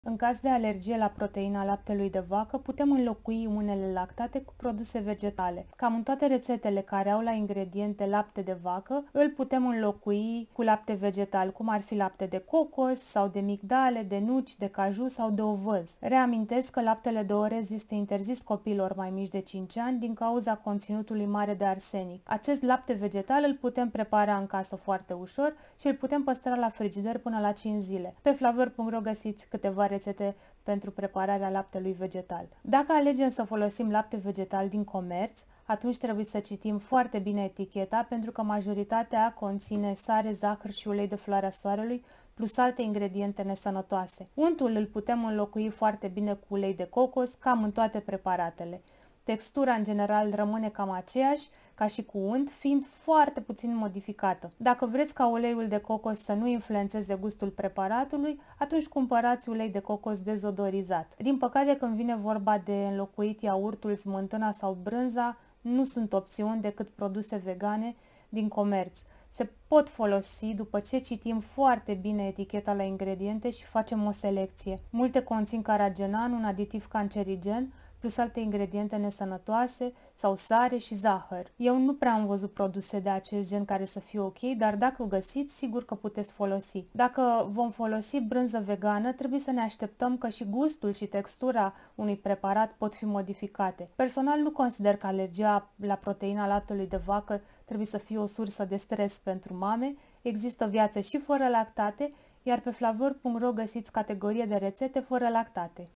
În caz de alergie la proteina laptelui de vacă, putem înlocui unele lactate cu produse vegetale. Cam în toate rețetele care au la ingrediente lapte de vacă, îl putem înlocui cu lapte vegetal, cum ar fi lapte de cocos sau de migdale, de nuci, de caju sau de ovăz. Reamintesc că laptele de orez este interzis copiilor mai mici de 5 ani din cauza conținutului mare de arsenic. Acest lapte vegetal îl putem prepara în casă foarte ușor și îl putem păstra la frigider până la 5 zile. Pe flavor.ro găsiți câteva rețete pentru prepararea laptelui vegetal. Dacă alegem să folosim lapte vegetal din comerț, atunci trebuie să citim foarte bine eticheta, pentru că majoritatea conține sare, zahăr și ulei de floarea soarelui, plus alte ingrediente nesănătoase. Untul îl putem înlocui foarte bine cu ulei de cocos, cam în toate preparatele. Textura în general rămâne cam aceeași ca și cu unt, fiind foarte puțin modificată. Dacă vreți ca uleiul de cocos să nu influențeze gustul preparatului, atunci cumpărați ulei de cocos dezodorizat. Din păcate, când vine vorba de înlocuit iaurtul, smântâna sau brânza, nu sunt opțiuni decât produse vegane din comerț. Se pot folosi după ce citim foarte bine eticheta la ingrediente și facem o selecție. Multe conțin caragenan, un aditiv cancerigen, plus alte ingrediente nesănătoase sau sare și zahăr. Eu nu prea am văzut produse de acest gen care să fie ok, dar dacă găsiți, sigur că puteți folosi. Dacă vom folosi brânză vegană, trebuie să ne așteptăm că și gustul și textura unui preparat pot fi modificate. Personal nu consider că alergia la proteina laptelui de vacă trebuie să fie o sursă de stres pentru mame. Există viață și fără lactate, iar pe flavor.ro găsiți categorie de rețete fără lactate.